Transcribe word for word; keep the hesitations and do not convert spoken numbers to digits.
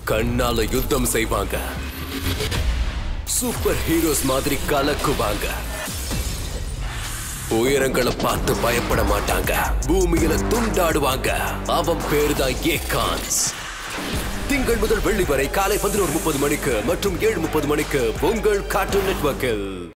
கண்ணால யுத்தம் செய்வாங்க. சூப்பர் ஹீரோஸ் மாதிரி கலக்குவாங்க. உயரங்களை பார்த்து பயப்பட மாட்டாங்க. பூமியில துண்டாடுவாங்க. அவன் பேருதான் ஏகான்ஸ். திங்கள் முதல் வெள்ளி வரை காலை பதினோரு முப்பது மணிக்கு மற்றும் ஏழு முப்பது மணிக்கு உங்கள் கார்ட்டூன் நெட்வொர்க்கில்.